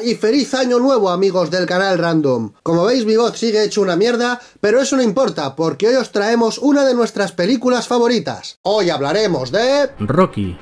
y feliz año nuevo, amigos del canal Random. Como veis, mi voz sigue hecho una mierda, pero eso no importa, porque hoy os traemos una de nuestras películas favoritas. Hoy hablaremos de... Rocky.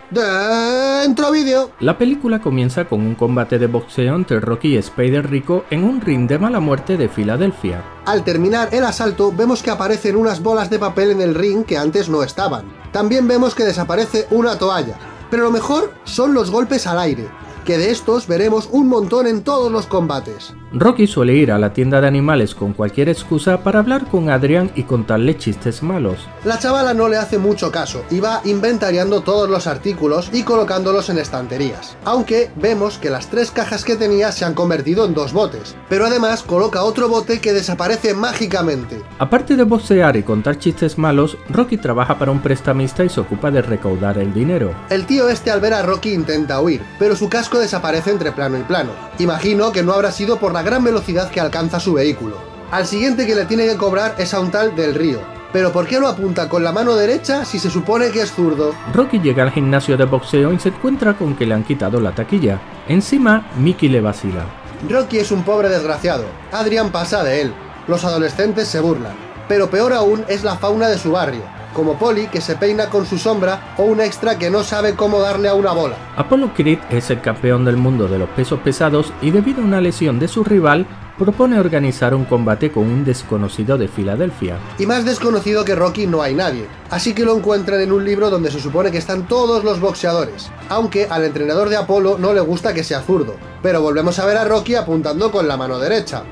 Dentro vídeo. La película comienza con un combate de boxeo entre Rocky y Spider Rico en un ring de mala muerte de Filadelfia. Al terminar el asalto, vemos que aparecen unas bolas de papel en el ring que antes no estaban. También vemos que desaparece una toalla. Pero lo mejor son los golpes al aire, que de estos veremos un montón en todos los combates. Rocky suele ir a la tienda de animales con cualquier excusa para hablar con Adrian y contarle chistes malos. La chavala no le hace mucho caso y va inventariando todos los artículos y colocándolos en estanterías. Aunque vemos que las 3 cajas que tenía se han convertido en 2 botes, pero además coloca otro bote que desaparece mágicamente. Aparte de boxear y contar chistes malos, Rocky trabaja para un prestamista y se ocupa de recaudar el dinero. El tío este al ver a Rocky intenta huir, pero su casco desaparece entre plano y plano. Imagino que no habrá sido por la gran velocidad que alcanza su vehículo. Al siguiente que le tiene que cobrar es a un tal Del Río. Pero ¿por qué lo apunta con la mano derecha si se supone que es zurdo? Rocky llega al gimnasio de boxeo y se encuentra con que le han quitado la taquilla. Encima, Mickey le vacila. Rocky es un pobre desgraciado. Adrian pasa de él. Los adolescentes se burlan. Pero peor aún es la fauna de su barrio, como Polly, que se peina con su sombra, o un extra que no sabe cómo darle a una bola. Apollo Creed es el campeón del mundo de los pesos pesados y debido a una lesión de su rival, propone organizar un combate con un desconocido de Filadelfia. Y más desconocido que Rocky no hay nadie, así que lo encuentran en un libro donde se supone que están todos los boxeadores, aunque al entrenador de Apolo no le gusta que sea zurdo. Pero volvemos a ver a Rocky apuntando con la mano derecha.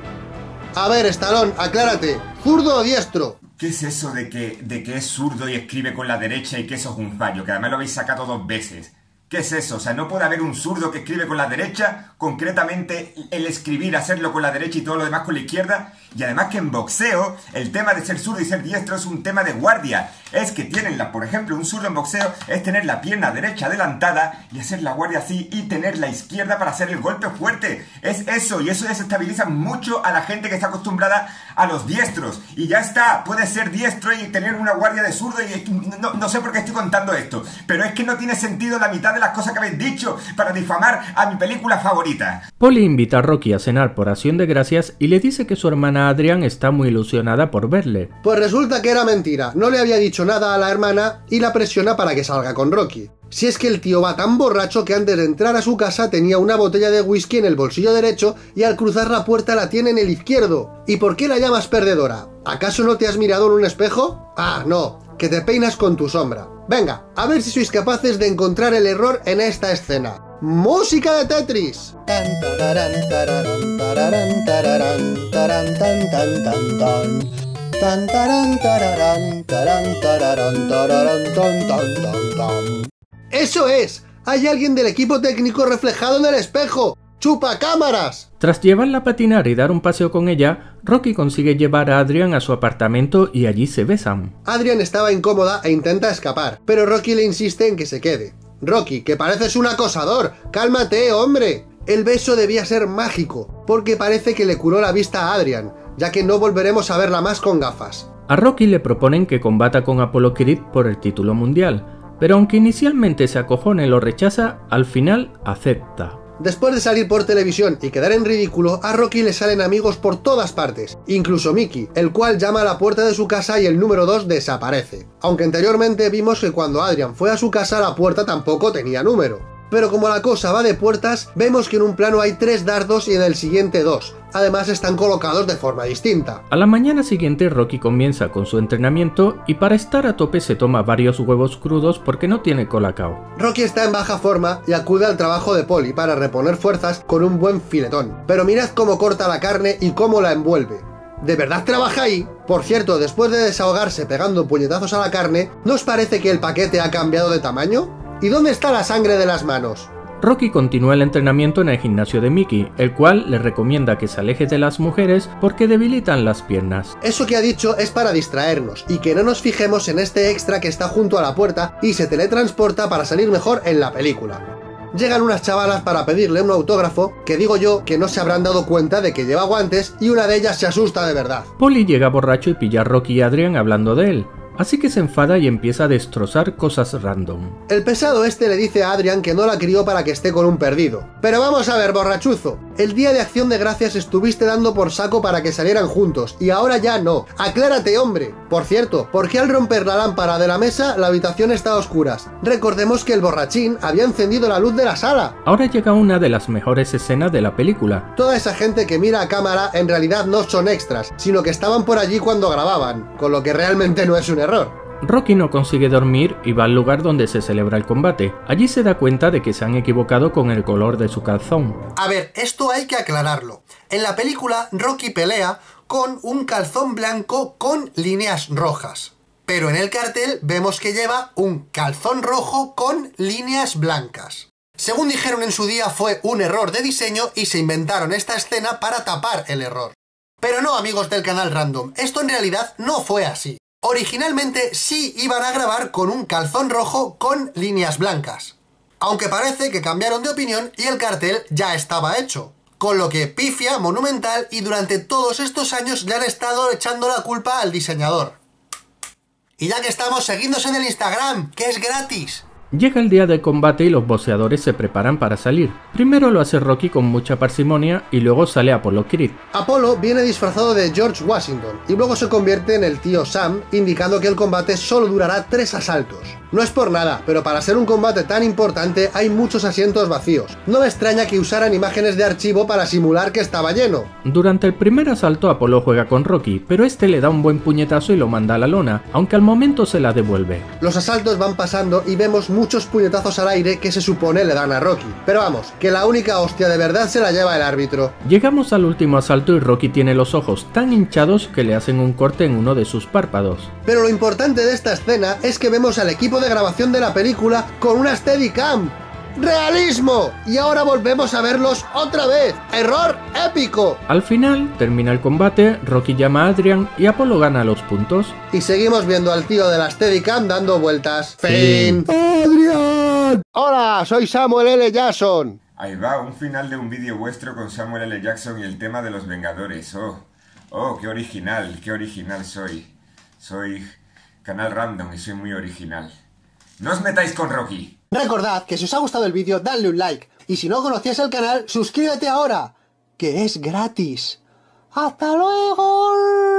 A ver, Stallone, aclárate, ¿zurdo o diestro? ¿Qué es eso de que es zurdo y escribe con la derecha y que eso es un fallo? Que además lo habéis sacado 2 veces. ¿Qué es eso? O sea, no puede haber un zurdo que escribe con la derecha, concretamente el escribir, hacerlo con la derecha y todo lo demás con la izquierda. Y además que en boxeo, el tema de ser zurdo y ser diestro es un tema de guardia. Es que tienen, por ejemplo, un zurdo en boxeo es tener la pierna derecha adelantada y hacer la guardia así y tener la izquierda para hacer el golpe fuerte. Es eso, y eso desestabiliza mucho a la gente que está acostumbrada a los diestros. Y ya está, puede ser diestro y tener una guardia de zurdo y no sé por qué estoy contando esto. Pero es que no tiene sentido la mitad de las cosas que habéis dicho para difamar a mi película favorita. Polly invita a Rocky a cenar por acción de gracias y le dice que su hermana Adrian está muy ilusionada por verle. Pues resulta que era mentira, no le había dicho nada a la hermana y la presiona para que salga con Rocky. Si es que el tío va tan borracho que antes de entrar a su casa tenía una botella de whisky en el bolsillo derecho y al cruzar la puerta la tiene en el izquierdo. ¿Y por qué la llamas perdedora? ¿Acaso no te has mirado en un espejo? Ah, no, que te peinas con tu sombra. Venga, a ver si sois capaces de encontrar el error en esta escena. ¡Música de Tetris! ¡Eso es! ¡Hay alguien del equipo técnico reflejado en el espejo! ¡Chupa cámaras! Tras llevarla a patinar y dar un paseo con ella, Rocky consigue llevar a Adrian a su apartamento y allí se besan. Adrian estaba incómoda e intenta escapar, pero Rocky le insiste en que se quede. Rocky, que pareces un acosador, cálmate, hombre. El beso debía ser mágico, porque parece que le curó la vista a Adrian, ya que no volveremos a verla más con gafas. A Rocky le proponen que combata con Apollo Creed por el título mundial, pero aunque inicialmente se acojona y lo rechaza, al final acepta. Después de salir por televisión y quedar en ridículo, a Rocky le salen amigos por todas partes, incluso Mickey, el cual llama a la puerta de su casa y el número 2 desaparece. Aunque anteriormente vimos que cuando Adrian fue a su casa la puerta tampoco tenía número. Pero como la cosa va de puertas, vemos que en un plano hay 3 dardos y en el siguiente 2. Además están colocados de forma distinta. A la mañana siguiente Rocky comienza con su entrenamiento y para estar a tope se toma varios huevos crudos porque no tiene colacao. Rocky está en baja forma y acude al trabajo de Polly para reponer fuerzas con un buen filetón. Pero mirad cómo corta la carne y cómo la envuelve. ¿De verdad trabaja ahí? Por cierto, después de desahogarse pegando puñetazos a la carne, ¿no os parece que el paquete ha cambiado de tamaño? ¿Y dónde está la sangre de las manos? Rocky continúa el entrenamiento en el gimnasio de Mickey, el cual le recomienda que se aleje de las mujeres porque debilitan las piernas. Eso que ha dicho es para distraernos y que no nos fijemos en este extra que está junto a la puerta y se teletransporta para salir mejor en la película. Llegan unas chavalas para pedirle un autógrafo que digo yo que no se habrán dado cuenta de que lleva guantes y una de ellas se asusta de verdad. Polly llega borracho y pilla a Rocky y Adrian hablando de él. así que se enfada y empieza a destrozar cosas random. El pesado este le dice a Adrian que no la crió para que esté con un perdido. Pero vamos a ver, borrachuzo, el día de Acción de Gracias estuviste dando por saco para que salieran juntos, y ahora ya no. ¡Aclárate, hombre! Por cierto, ¿por qué al romper la lámpara de la mesa la habitación está a oscuras? Recordemos que el borrachín había encendido la luz de la sala. Ahora llega una de las mejores escenas de la película. Toda esa gente que mira a cámara en realidad no son extras, sino que estaban por allí cuando grababan, con lo que realmente no es un error. Rocky no consigue dormir y va al lugar donde se celebra el combate. Allí se da cuenta de que se han equivocado con el color de su calzón. A ver, esto hay que aclararlo. En la película, Rocky pelea con un calzón blanco con líneas rojas. Pero en el cartel vemos que lleva un calzón rojo con líneas blancas. Según dijeron en su día, fue un error de diseño y se inventaron esta escena para tapar el error. Pero no, amigos del canal Random, esto en realidad no fue así. Originalmente sí iban a grabar con un calzón rojo con líneas blancas. Aunque parece que cambiaron de opinión y el cartel ya estaba hecho. Con lo que pifia, monumental, y durante todos estos años le han estado echando la culpa al diseñador. Y ya que estamos, seguidnos en el Instagram, que es gratis. Llega el día del combate y los boxeadores se preparan para salir. Primero lo hace Rocky con mucha parsimonia y luego sale Apollo Creed. Apollo viene disfrazado de George Washington y luego se convierte en el tío Sam, indicando que el combate solo durará 3 asaltos. No es por nada, pero para ser un combate tan importante hay muchos asientos vacíos. No me extraña que usaran imágenes de archivo para simular que estaba lleno. Durante el primer asalto Apollo juega con Rocky, pero este le da un buen puñetazo y lo manda a la lona, aunque al momento se la devuelve. Los asaltos van pasando y vemos muchos puñetazos al aire que se supone le dan a Rocky. Pero vamos, que la única hostia de verdad se la lleva el árbitro. Llegamos al último asalto y Rocky tiene los ojos tan hinchados que le hacen un corte en uno de sus párpados. Pero lo importante de esta escena es que vemos al equipo de grabación de la película con una Steadicam. ¡Realismo! Y ahora volvemos a verlos otra vez. ¡Error épico! Al final, termina el combate, Rocky llama a Adrian y Apollo gana los puntos. Y seguimos viendo al tío de la Steadicam dando vueltas. ¡Fin! ¡Adrian! ¡Hola! Soy Samuel L. Jackson. Ahí va, un final de un vídeo vuestro con Samuel L. Jackson y el tema de los Vengadores. Qué original soy. Soy Canal Random y soy muy original. ¡No os metáis con Rocky! Recordad que si os ha gustado el vídeo, dadle un like. Y si no conocías el canal, suscríbete ahora, que es gratis. ¡Hasta luego!